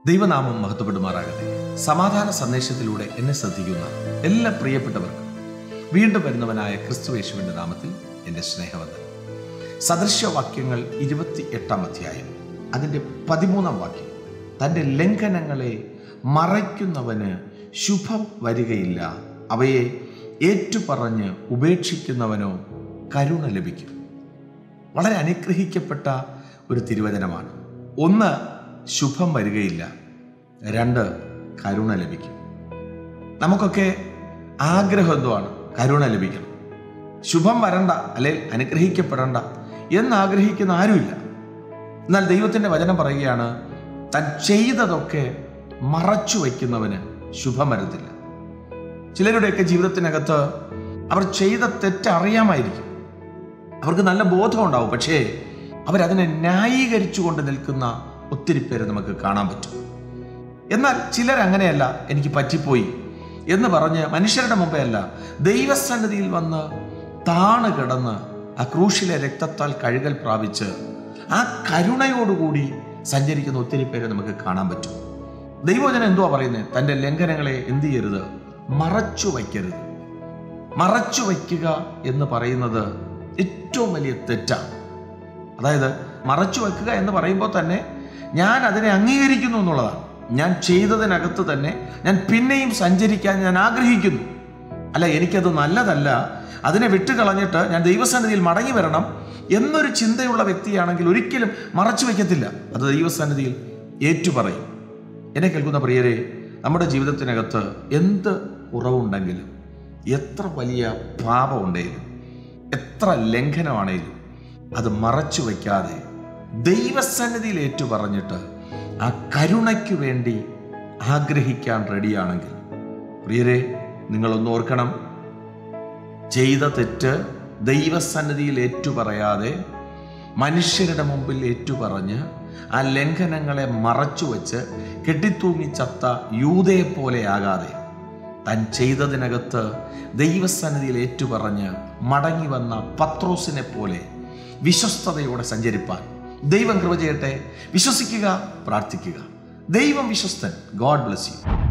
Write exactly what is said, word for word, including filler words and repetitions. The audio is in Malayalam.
ദൈവനാമം മഹത്വപ്പെടുമാറാകട്ടെ. സമാധാന സന്ദേശത്തിലൂടെ എന്നെ ശ്രദ്ധിക്കുന്ന എല്ലാ പ്രിയപ്പെട്ടവർക്കും വീണ്ടും വരുന്നവനായ ക്രിസ്തുയേശുവിൻ്റെ നാമത്തിൽ എൻ്റെ സ്നേഹവന്ദനം. സദൃശവാക്യങ്ങൾ ഇരുപത്തി എട്ടാം അധ്യായം അതിൻ്റെ പതിമൂന്നാം വാക്യം, തൻ്റെ ലംഘനങ്ങളെ മറയ്ക്കുന്നവന് ശുഭം വരികയില്ല, അവയെ ഏറ്റുപറഞ്ഞ് ഉപേക്ഷിക്കുന്നവനോ കരുണ ലഭിക്കും. വളരെ അനുഗ്രഹിക്കപ്പെട്ട ഒരു തിരുവചനമാണ്. ഒന്ന്, ശുഭം വരികയില്ല. രണ്ട്, കരുണ ലഭിക്കും. നമുക്കൊക്കെ ആഗ്രഹം എന്തുവാണ്? കരുണ ലഭിക്കണം. ശുഭം വരണ്ട, അല്ലെങ്കിൽ അനുഗ്രഹിക്കപ്പെടണ്ട എന്നാഗ്രഹിക്കുന്ന ആരുമില്ല. എന്നാൽ ദൈവത്തിൻ്റെ വചനം പറയുകയാണ്, താൻ ചെയ്തതൊക്കെ മറച്ചു വയ്ക്കുന്നവന് ശുഭം വരത്തില്ല. ചിലരുടെയൊക്കെ ജീവിതത്തിനകത്ത് അവർ ചെയ്ത തെറ്ററിയാമായിരിക്കും, അവർക്ക് നല്ല ബോധം ഉണ്ടാവും, പക്ഷേ അവരതിനെ ന്യായീകരിച്ചു കൊണ്ട് നിൽക്കുന്ന ഒത്തിരി പേര് നമുക്ക് കാണാൻ പറ്റും. എന്നാൽ ചിലരങ്ങനെയല്ല, എനിക്ക് പറ്റിപ്പോയി എന്ന് പറഞ്ഞ് മനുഷ്യരുടെ മുമ്പേ അല്ല, ദൈവസന്നിധിയിൽ വന്ന് താണ് കിടന്ന് ആ ക്രൂശിലെ രക്തത്താൽ കഴുകൽ പ്രാപിച്ച് ആ കരുണയോടുകൂടി സഞ്ചരിക്കുന്ന ഒത്തിരി പേരെ നമുക്ക് കാണാൻ പറ്റും. ദൈവവചനം എന്തുവാ പറയുന്നത്? തൻ്റെ ലംഘനങ്ങളെ എന്ത് ചെയ്യരുത്? മറച്ചു വയ്ക്കരുത്. മറച്ചു വയ്ക്കുക എന്ന് പറയുന്നത് ഏറ്റവും വലിയ തെറ്റാണ്. അതായത് മറച്ചു വയ്ക്കുക എന്ന് പറയുമ്പോൾ തന്നെ ഞാൻ അതിനെ അംഗീകരിക്കുന്നു എന്നുള്ളതാണ്. ഞാൻ ചെയ്തതിനകത്ത് തന്നെ ഞാൻ പിന്നെയും സഞ്ചരിക്കാൻ ഞാൻ ആഗ്രഹിക്കുന്നു. അല്ല, എനിക്കത് നല്ലതല്ല, അതിനെ വിട്ടുകളഞ്ഞിട്ട് ഞാൻ ദൈവസന്നിധിയിൽ മടങ്ങി വരണം എന്നൊരു ചിന്തയുള്ള വ്യക്തിയാണെങ്കിൽ ഒരിക്കലും മറച്ചു വയ്ക്കത്തില്ല, അത് ദൈവസന്നിധിയിൽ ഏറ്റുപറയും. എന്നെ കേൾക്കുന്ന പ്രിയരെ, നമ്മുടെ ജീവിതത്തിനകത്ത് എന്ത് കുറവുണ്ടെങ്കിലും, എത്ര വലിയ പാപമുണ്ടെങ്കിലും, എത്ര ലംഘനമാണെങ്കിലും അത് മറച്ചു വയ്ക്കാതെ ദൈവസന്നിധിയിൽ ഏറ്റു പറഞ്ഞിട്ട് ആ കരുണയ്ക്ക് വേണ്ടി ആഗ്രഹിക്കാൻ റെഡിയാണെങ്കിൽ, പ്രിയരെ, നിങ്ങളൊന്ന് ഓർക്കണം, ചെയ്ത തെറ്റ് ദൈവസന്നിധിയിൽ ഏറ്റുപറയാതെ മനുഷ്യരുടെ മുമ്പിൽ ഏറ്റുപറഞ്ഞ് ആ ലംഘനങ്ങളെ മറച്ചു വച്ച് കെട്ടിത്തൂങ്ങി ചത്ത യൂദയെ പോലെ ആകാതെ താൻ ചെയ്തതിനകത്ത് ദൈവസന്നിധിയിൽ ഏറ്റുപറഞ്ഞ് മടങ്ങി വന്ന പത്രോസിനെ പോലെ വിശ്വസ്തയോടെ സഞ്ചരിപ്പാൻ ദൈവം കൃപ ചെയ്യട്ടെ. വിശ്വസിക്കുക, പ്രാർത്ഥിക്കുക. ദൈവം വിശ്വസ്തൻ. God bless U.